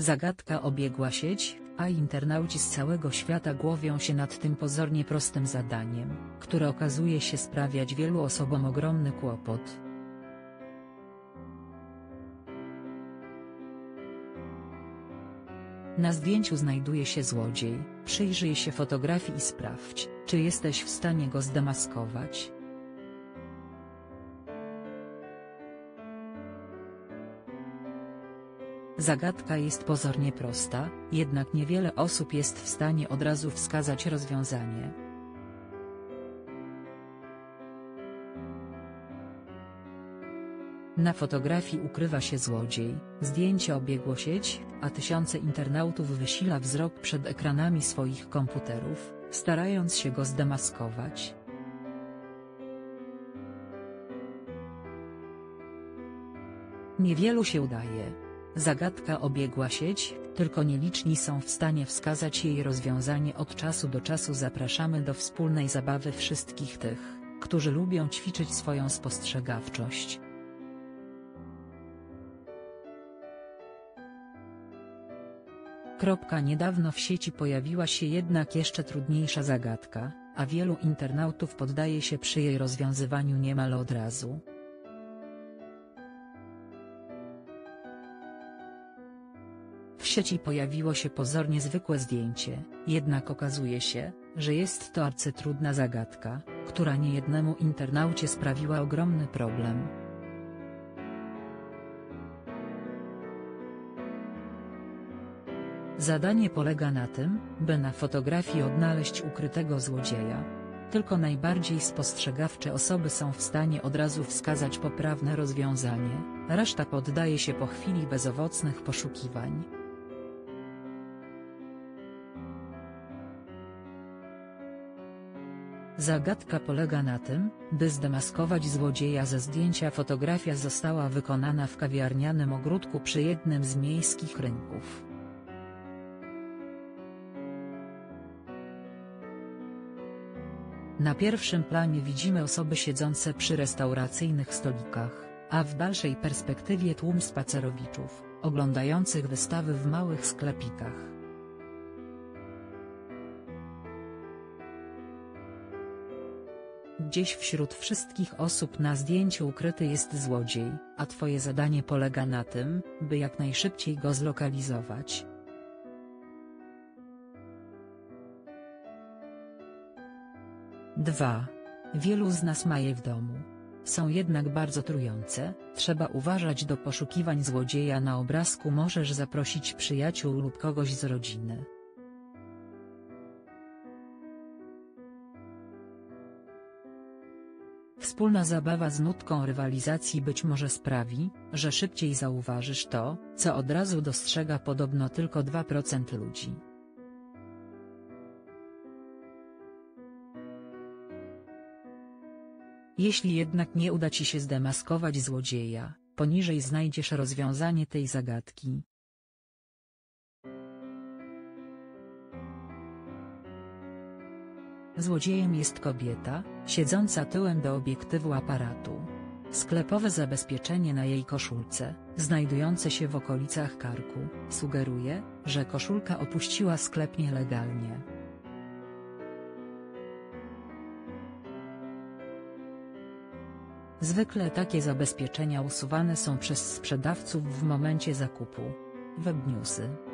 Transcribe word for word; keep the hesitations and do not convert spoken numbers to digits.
Zagadka obiegła sieć, a internauci z całego świata głowią się nad tym pozornie prostym zadaniem, które okazuje się sprawiać wielu osobom ogromny kłopot. Na zdjęciu znajduje się złodziej. Przyjrzyj się fotografii i sprawdź, czy jesteś w stanie go zdemaskować. Zagadka jest pozornie prosta, jednak niewiele osób jest w stanie od razu wskazać rozwiązanie. Na fotografii ukrywa się złodziej, zdjęcie obiegło sieć, a tysiące internautów wysila wzrok przed ekranami swoich komputerów, starając się go zdemaskować. Niewielu się udaje. Zagadka obiegła sieć, tylko nieliczni są w stanie wskazać jej rozwiązanie. Od czasu do czasu zapraszamy do wspólnej zabawy wszystkich tych, którzy lubią ćwiczyć swoją spostrzegawczość. Kropka. Niedawno w sieci pojawiła się jednak jeszcze trudniejsza zagadka, a wielu internautów poddaje się przy jej rozwiązywaniu niemal od razu. W sieci pojawiło się pozornie zwykłe zdjęcie, jednak okazuje się, że jest to arcytrudna zagadka, która niejednemu internaucie sprawiła ogromny problem. Zadanie polega na tym, by na fotografii odnaleźć ukrytego złodzieja. Tylko najbardziej spostrzegawcze osoby są w stanie od razu wskazać poprawne rozwiązanie, reszta poddaje się po chwili bezowocnych poszukiwań. Zagadka polega na tym, by zdemaskować złodzieja ze zdjęcia. Fotografia została wykonana w kawiarnianym ogródku przy jednym z miejskich rynków. Na pierwszym planie widzimy osoby siedzące przy restauracyjnych stolikach, a w dalszej perspektywie tłum spacerowiczów, oglądających wystawy w małych sklepikach. Gdzieś wśród wszystkich osób na zdjęciu ukryty jest złodziej, a twoje zadanie polega na tym, by jak najszybciej go zlokalizować. dwa. Wielu z nas ma je w domu. Są jednak bardzo trujące, trzeba uważać. Do poszukiwań złodzieja na obrazku możesz zaprosić przyjaciół lub kogoś z rodziny. Wspólna zabawa z nutką rywalizacji być może sprawi, że szybciej zauważysz to, co od razu dostrzega podobno tylko dwa procent ludzi. Jeśli jednak nie uda ci się zdemaskować złodzieja, poniżej znajdziesz rozwiązanie tej zagadki. Złodziejem jest kobieta, siedząca tyłem do obiektywu aparatu. Sklepowe zabezpieczenie na jej koszulce, znajdujące się w okolicach karku, sugeruje, że koszulka opuściła sklep nielegalnie. Zwykle takie zabezpieczenia usuwane są przez sprzedawców w momencie zakupu. Webnewsy.